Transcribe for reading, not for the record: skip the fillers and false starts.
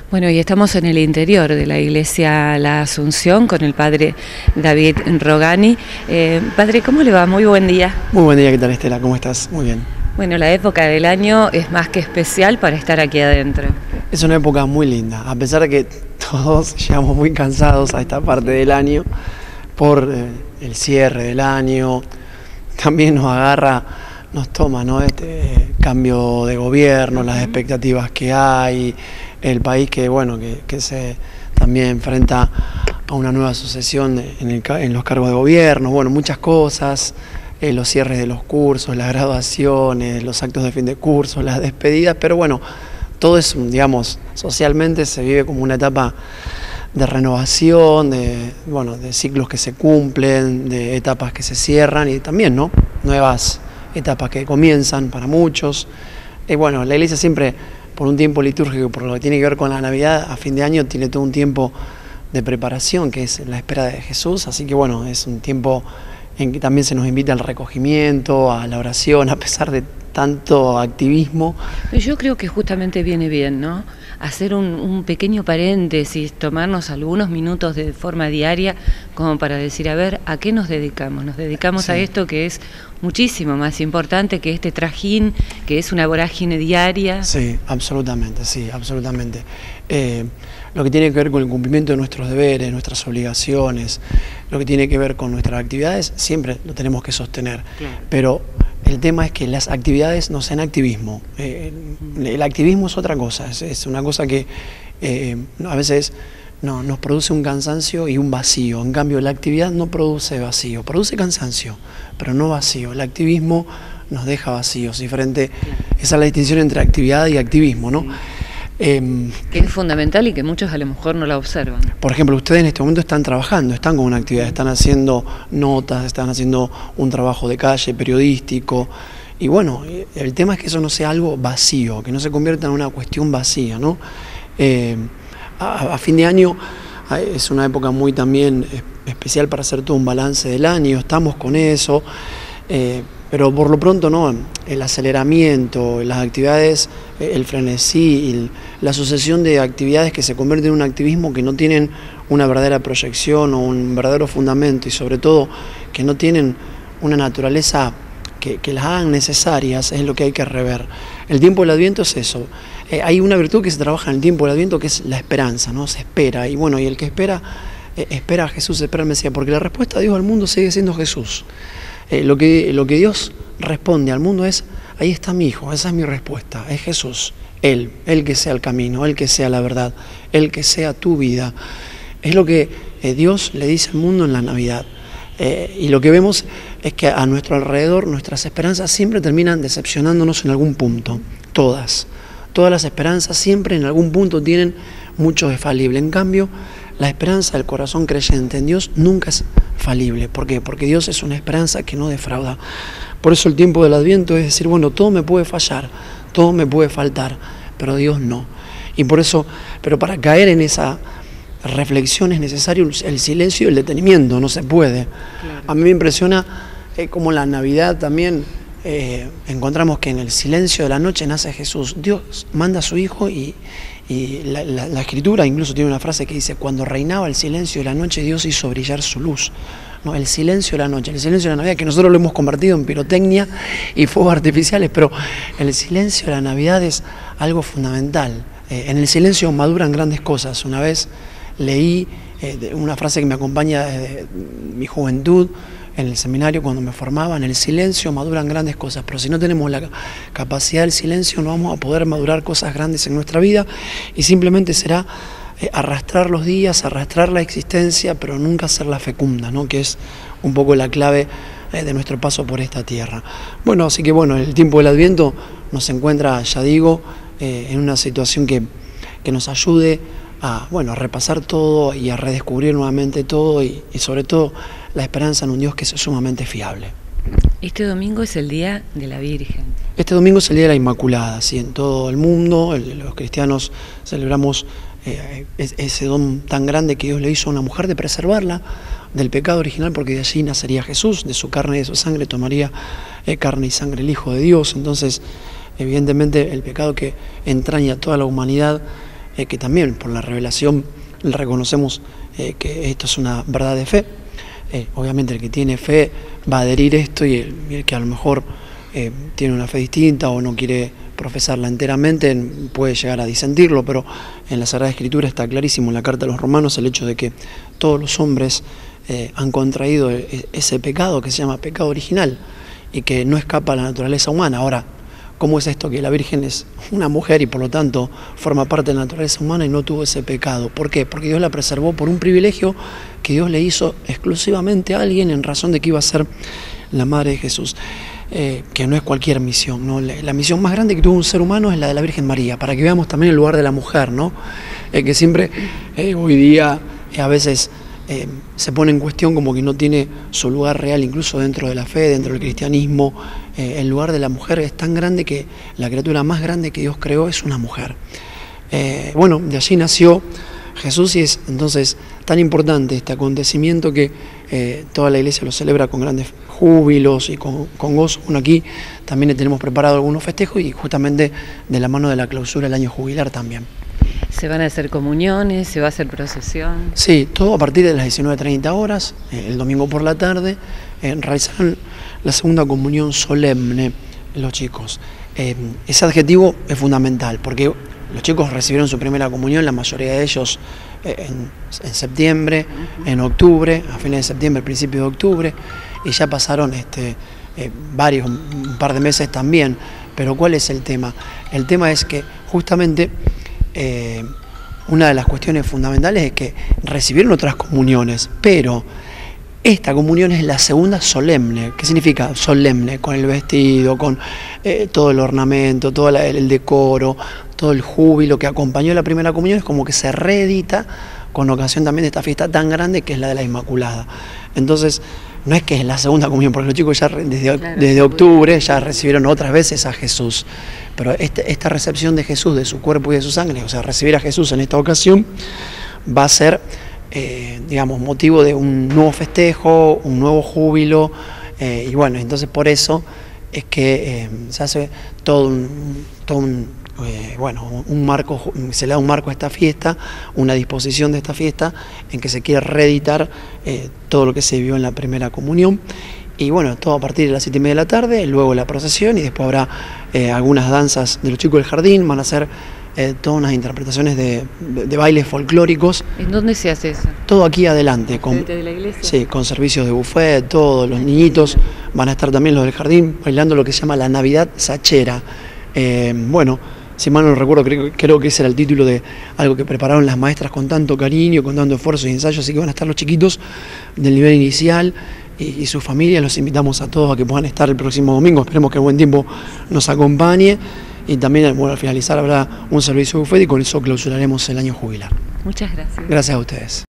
Bueno, y estamos en el interior de la iglesia La Asunción con el padre David Rogani. Padre, ¿cómo le va? Muy buen día. Muy buen día, ¿qué tal, Estela? ¿Cómo estás? Muy bien. Bueno, la época del año es más que especial para estar aquí adentro. Es una época muy linda, a pesar de que todos llegamos muy cansados a esta parte del año por el cierre del año. También nos toma, ¿no? Este cambio de gobierno, las expectativas que hay, el país que se también enfrenta a una nueva sucesión en los cargos de gobierno, muchas cosas, los cierres de los cursos, las graduaciones, los actos de fin de curso, las despedidas, pero todo eso, digamos, socialmente se vive como una etapa de renovación, de ciclos que se cumplen, de etapas que se cierran y también, ¿no?, nuevas etapas que comienzan para muchos. La iglesia siempre, por un tiempo litúrgico, por lo que tiene que ver con la Navidad, a fin de año tiene todo un tiempo de preparación, que es la espera de Jesús, así que es un tiempo en que también se nos invita al recogimiento, a la oración, a pesar de tanto activismo. Yo creo que justamente viene bien, ¿no?, hacer un pequeño paréntesis, tomarnos algunos minutos de forma diaria como para decir, a ver, ¿a qué nos dedicamos? Nos dedicamos Sí. a esto que es muchísimo más importante que este trajín, que es una vorágine diaria. Sí, absolutamente. Lo que tiene que ver con el cumplimiento de nuestros deberes, nuestras obligaciones, lo que tiene que ver con nuestras actividades, siempre lo tenemos que sostener. Claro. Pero el tema es que las actividades no sean activismo. El activismo es otra cosa, es una cosa que a veces nos produce un cansancio y un vacío. En cambio, la actividad no produce vacío, produce cansancio, pero no vacío. El activismo nos deja vacíos, diferente. Esa es la distinción entre actividad y activismo, ¿no? Que es fundamental y que muchos a lo mejor no la observan. Por ejemplo, ustedes en este momento están trabajando, están con una actividad, están haciendo notas, están haciendo un trabajo de calle, periodístico, y el tema es que eso no sea algo vacío, que no se convierta en una cuestión vacía, ¿no? A fin de año es una época muy también especial para hacer todo un balance del año, estamos con eso, pero por lo pronto no, el aceleramiento, las actividades, el frenesí, la sucesión de actividades que se convierten en un activismo que no tienen una verdadera proyección o un verdadero fundamento y sobre todo que no tienen una naturaleza que las hagan necesarias, es lo que hay que rever. El tiempo del Adviento es eso. Hay una virtud que se trabaja en el tiempo del Adviento que es la esperanza, ¿no? Se espera, y el que espera a Jesús, espera al Mesías, porque la respuesta de Dios al mundo sigue siendo Jesús. Lo que Dios responde al mundo es, ahí está mi hijo, esa es mi respuesta, es Jesús, Él que sea el camino, Él que sea la verdad, Él que sea tu vida. Es lo que Dios le dice al mundo en la Navidad. Y lo que vemos es que a nuestro alrededor nuestras esperanzas siempre terminan decepcionándonos en algún punto, todas las esperanzas siempre en algún punto tienen mucho de falible. En cambio, la esperanza del corazón creyente en Dios nunca es falible. ¿Por qué? Porque Dios es una esperanza que no defrauda. Por eso el tiempo del Adviento es decir, todo me puede fallar, todo me puede faltar, pero Dios no. Y por eso, pero para caer en esa reflexión es necesario el silencio y el detenimiento, no se puede. Claro. A mí me impresiona cómo la Navidad también encontramos que en el silencio de la noche nace Jesús. Dios manda a su Hijo y la Escritura incluso tiene una frase que dice, cuando reinaba el silencio de la noche, Dios hizo brillar su luz. ¿No? El silencio de la noche, el silencio de la Navidad, que nosotros lo hemos convertido en pirotecnia y fuegos artificiales, pero el silencio de la Navidad es algo fundamental. En el silencio maduran grandes cosas. Una vez leí una frase que me acompaña desde mi juventud, en el seminario cuando me formaba, en el silencio maduran grandes cosas, pero si no tenemos la capacidad del silencio no vamos a poder madurar cosas grandes en nuestra vida y simplemente será arrastrar los días, arrastrar la existencia, pero nunca hacerla fecunda, ¿no? Que es un poco la clave de nuestro paso por esta tierra. Así que el tiempo del Adviento nos encuentra, ya digo, en una situación que nos ayude a repasar todo y a redescubrir nuevamente todo y sobre todo la esperanza en un Dios que es sumamente fiable. Este domingo es el Día de la Virgen. Este domingo es el Día de la Inmaculada, ¿sí? En todo el mundo los cristianos celebramos ese don tan grande que Dios le hizo a una mujer de preservarla del pecado original, porque de allí nacería Jesús, de su carne y de su sangre tomaría carne y sangre el Hijo de Dios. Entonces, evidentemente, el pecado que entraña a toda la humanidad que también por la revelación reconocemos que esto es una verdad de fe. Obviamente el que tiene fe va a adherir esto y el que a lo mejor tiene una fe distinta o no quiere profesarla enteramente puede llegar a disentirlo, pero en la Sagrada Escritura está clarísimo en la Carta a los Romanos el hecho de que todos los hombres han contraído ese pecado que se llama pecado original y que no escapa a la naturaleza humana. Ahora, ¿cómo es esto que la Virgen es una mujer y por lo tanto forma parte de la naturaleza humana y no tuvo ese pecado? ¿Por qué? Porque Dios la preservó por un privilegio que Dios le hizo exclusivamente a alguien en razón de que iba a ser la Madre de Jesús. Que no es cualquier misión, ¿no? La misión más grande que tuvo un ser humano es la de la Virgen María, para que veamos también el lugar de la mujer, ¿no? Que siempre hoy día a veces se pone en cuestión como que no tiene su lugar real, incluso dentro de la fe, dentro del cristianismo. El lugar de la mujer es tan grande que la criatura más grande que Dios creó es una mujer. Bueno, de allí nació Jesús y es entonces tan importante este acontecimiento que toda la iglesia lo celebra con grandes júbilos y con gozo. Bueno, aquí también le tenemos preparado algunos festejos y justamente de la mano de la clausura del año jubilar también. ¿Se van a hacer comuniones? ¿Se va a hacer procesión? Sí, todo a partir de las 19:30 horas, el domingo por la tarde, realizarán la segunda comunión solemne los chicos. Ese adjetivo es fundamental porque los chicos recibieron su primera comunión, la mayoría de ellos en septiembre, en octubre, a fines de septiembre, principio de octubre, y ya pasaron un par de meses también. Pero ¿cuál es el tema? El tema es que justamente una de las cuestiones fundamentales es que recibieron otras comuniones, pero esta comunión es la segunda solemne. ¿Qué significa solemne? Con el vestido, con todo el ornamento, todo el decoro, todo el júbilo que acompañó la primera comunión, es como que se reedita con ocasión también de esta fiesta tan grande que es la de la Inmaculada. Entonces, no es que es la segunda comunión, porque los chicos ya desde octubre ya recibieron otras veces a Jesús. Pero esta recepción de Jesús, de su cuerpo y de su sangre, o sea, recibir a Jesús en esta ocasión, va a ser, digamos, motivo de un nuevo festejo, un nuevo júbilo, y bueno, entonces por eso es que se hace todo un marco, se le da un marco a esta fiesta, una disposición de esta fiesta en que se quiere reeditar todo lo que se vivió en la primera comunión. Y bueno, todo a partir de las 7:30 de la tarde, luego la procesión y después habrá algunas danzas de los chicos del jardín, van a hacer todas unas interpretaciones de bailes folclóricos. ¿En dónde se hace eso? Todo aquí adelante. ¿Frente de la iglesia? Sí, con servicios de buffet, todos los niñitos, van a estar también los del jardín bailando lo que se llama la Navidad Sachera. Bueno, si mal no recuerdo, creo que ese era el título de algo que prepararon las maestras con tanto cariño, con tanto esfuerzo y ensayo, así que van a estar los chiquitos del nivel inicial y sus familias. Los invitamos a todos a que puedan estar el próximo domingo, esperemos que el buen tiempo nos acompañe y también, bueno, al finalizar habrá un servicio de buffet y con eso clausuraremos el año jubilar. Muchas gracias. Gracias a ustedes.